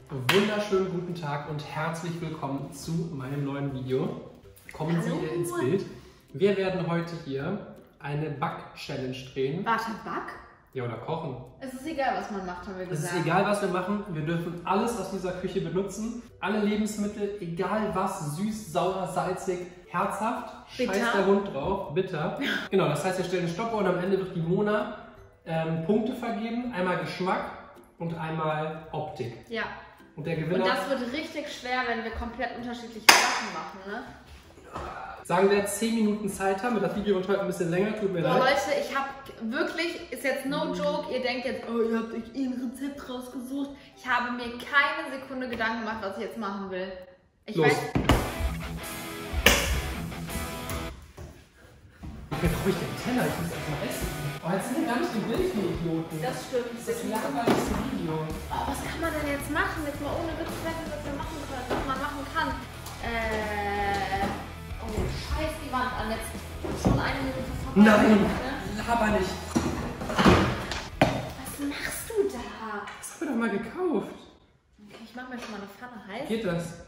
Wunderschönen guten Tag und herzlich willkommen zu meinem neuen Video. Kommen Sie ins Bild. Wir werden heute hier eine Back-Challenge drehen. Warte, Back? Ja, oder kochen. Es ist egal, was man macht, haben wir gesagt. Es ist egal, was wir machen. Wir dürfen alles aus dieser Küche benutzen. Alle Lebensmittel, egal was, süß, sauer, salzig, herzhaft. Bitter. Scheiß der Hund drauf, bitter. Genau, das heißt, wir stellen eine Stoppuhr und am Ende wird die Mona Punkte vergeben. Einmal Geschmack und einmal Optik. Ja. Und der Gewinner... Und das wird richtig schwer, wenn wir komplett unterschiedliche Sachen machen, ne? Sagen wir 10 Minuten Zeit haben. Das Video wird heute ein bisschen länger, tut mir leid. Leute, ich habe wirklich, ist jetzt no joke, ihr denkt jetzt, oh, ihr habt euch ein Rezept rausgesucht. Ich habe mir keine Sekunde Gedanken gemacht, was ich jetzt machen will. Los. Wofür brauche ich den Teller? Ich muss erst mal essen. Oh, jetzt sind wir gar nicht im Bild, die Idioten. Das stimmt. Das ist ein langweiliges Video. Oh, was kann man denn jetzt machen? Jetzt mal ohne Witz sagen, was wir machen können, was man machen kann. Oh, scheiß die Wand an. Jetzt schon eine Minute vorbei. Nein, Ne? laber nicht. Was machst du da? Das haben wir doch mal gekauft. Okay, ich mache mir schon mal eine Pfanne heiß. Geht das?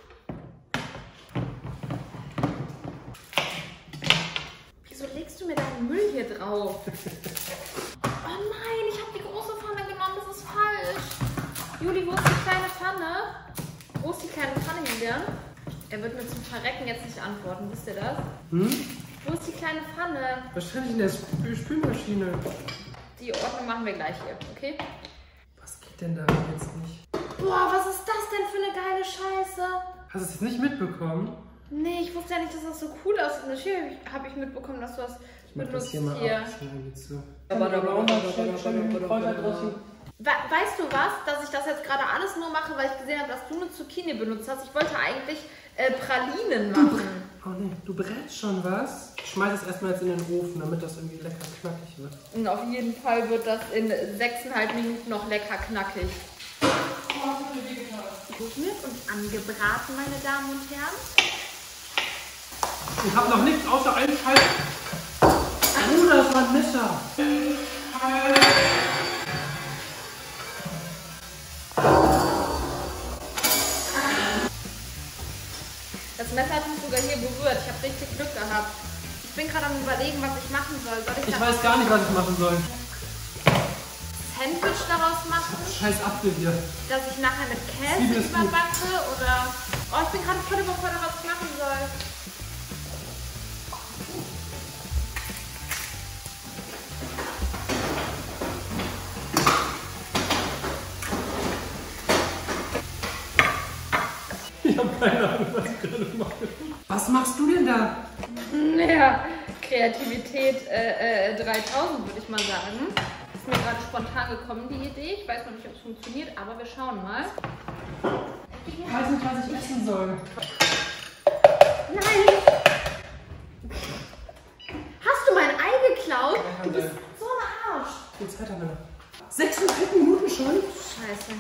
Wieso legst du mir deinen Müll hier drauf? Oh nein, ich habe die große Pfanne genommen. Das ist falsch. Juli, wo ist die kleine Pfanne? Wo ist die kleine Pfanne, Julian? Er wird mir zum Verrecken jetzt nicht antworten. Wisst ihr das? Wo ist die kleine Pfanne? Wahrscheinlich in der Spülmaschine. Die Ordnung machen wir gleich hier, okay? Was geht denn da jetzt nicht? Boah, was ist das denn für eine geile Scheiße? Hast du es jetzt nicht mitbekommen? Nee, ich wusste ja nicht, dass das so cool aussieht. Natürlich habe ich mitbekommen, dass du das Ich mach das benutzt hier mal hier. ab. Schneiden zu. Weißt du was, dass ich das jetzt gerade alles nur mache, weil ich gesehen habe, dass du eine Zucchini benutzt hast? Ich wollte eigentlich Pralinen machen. Oh nee, du brätst schon was? Ich schmeiß es erstmal jetzt in den Ofen, damit das irgendwie lecker knackig wird. Und auf jeden Fall wird das in 6,5 Minuten noch lecker knackig. Geschmiert und angebraten, meine Damen und Herren. Ich habe noch nichts außer einen Scheiß. Oh, das war ein Messer. Das Messer hat mich sogar hier berührt. Ich habe richtig Glück gehabt. Ich bin gerade am Überlegen, was ich machen soll. Ich weiß gar nicht, was ich machen soll. Sandwich daraus machen? Scheiß Apfel hier. Dass ich nachher mit Käse überbacke? Oder... Oh, ich bin gerade voll überfordert, was ich machen soll. Ich habe keine Ahnung, was ich gerade mache. Was machst du denn da? Ja, Kreativität 3000 würde ich mal sagen. Ist mir gerade spontan gekommen, die Idee. Ich weiß noch nicht, ob es funktioniert, aber wir schauen mal. Ich weiß nicht, was ich essen soll. Nein! Hast du mein Ei geklaut? Du bist so ein Arsch. Wie viel Zeit haben wir noch? 6,5 Minuten schon? Scheiße.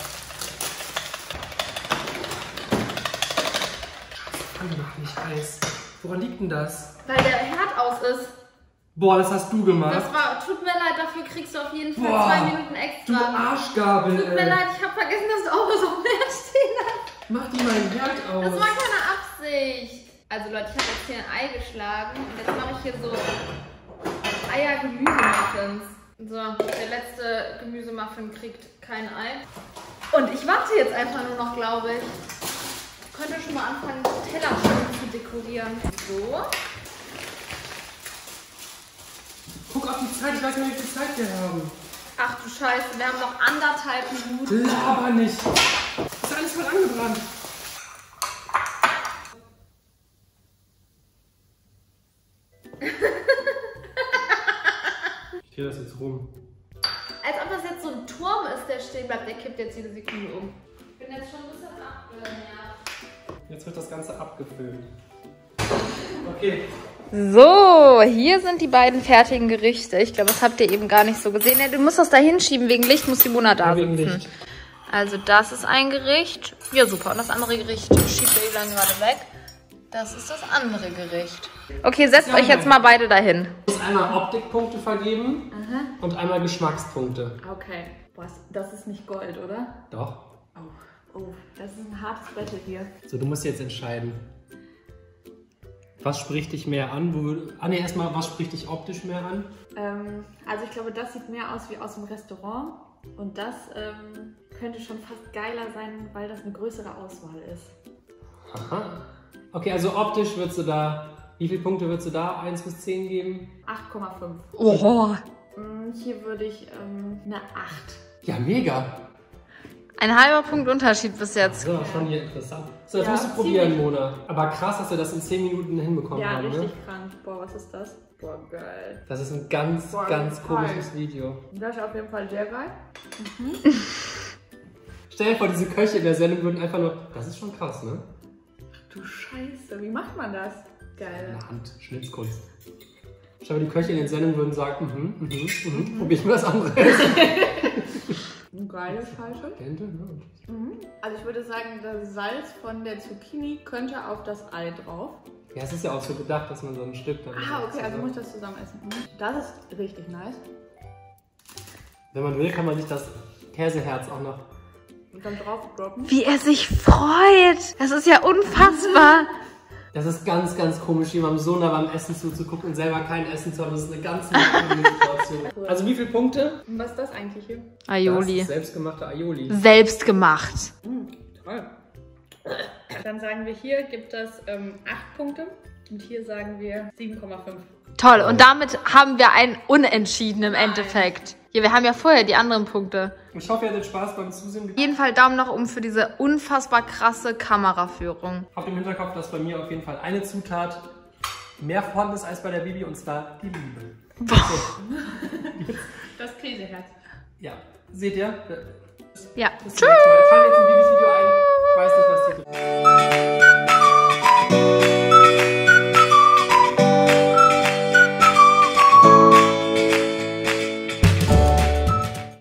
Pfanne macht nicht heiß. Woran liegt denn das? Weil der Herd aus ist. Boah, das hast du gemacht. Das war, tut mir leid, dafür kriegst du auf jeden Fall Boah, 2 Minuten extra. Du Arschgabel, Tut mir leid, ich habe vergessen, dass du auch was auf dem Herd stehen hast. Mach dir meinen Herd aus. Das war keine Absicht. Also Leute, ich habe jetzt hier ein Ei geschlagen und jetzt mache ich hier so Eier-Gemüsemuffins. So, der letzte Gemüsemuffin kriegt kein Ei. Und ich warte jetzt einfach nur noch, glaube ich. Ich könnte schon mal anfangen, die Teller schön zu dekorieren. So. Guck auf die Zeit, ich weiß nicht, wie viel Zeit wir haben. Ach du Scheiße, wir haben noch 1,5 Minuten. Laber nicht. Ist alles voll angebrannt. Ich drehe das jetzt rum. Als ob das jetzt so ein Turm ist, der stehen bleibt. Der kippt jetzt jede Sekunde um. Ich bin jetzt schon ein bisschen abgenervt. Jetzt wird das Ganze abgefüllt. Okay. So, hier sind die beiden fertigen Gerichte. Ich glaube, das habt ihr eben gar nicht so gesehen. Du musst das da hinschieben, wegen Licht muss Simona da sitzen. Licht. Also das ist ein Gericht. Ja, super. Und das andere Gericht schiebt ihr dann gerade weg. Das ist das andere Gericht. Okay, setzt euch jetzt mal beide dahin. Ich muss einmal Optikpunkte vergeben und einmal Geschmackspunkte. Okay. Boah, das ist nicht Gold, oder? Doch. Oh. Oh, das ist ein hartes Battle hier. So, du musst jetzt entscheiden. Was spricht dich mehr an? Erstmal, was spricht dich optisch mehr an? Also ich glaube, das sieht mehr aus wie aus dem Restaurant. Und das könnte schon fast geiler sein, weil das eine größere Auswahl ist. Aha. Okay, also optisch würdest du da, wie viele Punkte würdest du da 1 bis 10 geben? 8,5. Oh. Hier würde ich eine 8. Ja, mega. Ein halber Punkt Unterschied bis jetzt. Das ist schon hier interessant. So, jetzt musst du probieren, Mona. Aber krass, dass wir das in 10 Minuten hinbekommen haben. Ja, richtig krank. Boah, was ist das? Boah, geil. Das ist ein ganz komisches Video. Das ist auf jeden Fall sehr geil. Stell dir vor, diese Köche in der Sendung würden einfach nur... Das ist schon krass, ne? Ach du Scheiße, wie macht man das? Geil. Eine Hand, Schnitzkunst. Stell dir, die Köche in den Sendungen würden sagen, probier ich mir das andere. Geile Scheiße. Also ich würde sagen, das Salz von der Zucchini könnte auf das Ei drauf. Ja, es ist ja auch so gedacht, dass man so ein Stück dann... Okay, also muss ich das zusammen essen. Das ist richtig nice. Wenn man will, kann man sich das Käseherz auch noch... Und dann drauf droppen. Wie er sich freut! Das ist ja unfassbar! Das ist ganz komisch, jemandem so nah beim Essen zuzugucken und selber kein Essen zu haben. Das ist eine ganz merkwürdige Situation. Cool. Also wie viele Punkte? Und was ist das eigentlich hier? Aioli. Das ist selbstgemachte Aioli. Selbstgemacht. Toll. Dann sagen wir, hier gibt es 8 Punkte und hier sagen wir 7,5. Toll, und damit haben wir einen Unentschieden im Endeffekt. Ja, wir haben ja vorher die anderen Punkte. Ich hoffe, ihr hattet Spaß beim Zusehen. Auf jeden Fall Daumen nach oben für diese unfassbar krasse Kameraführung. Habt im Hinterkopf, dass bei mir auf jeden Fall eine Zutat mehr vorhanden ist als bei der Bibi, und zwar die Liebe. Das Käseherz. Ja, seht ihr? Ja. Tschüss!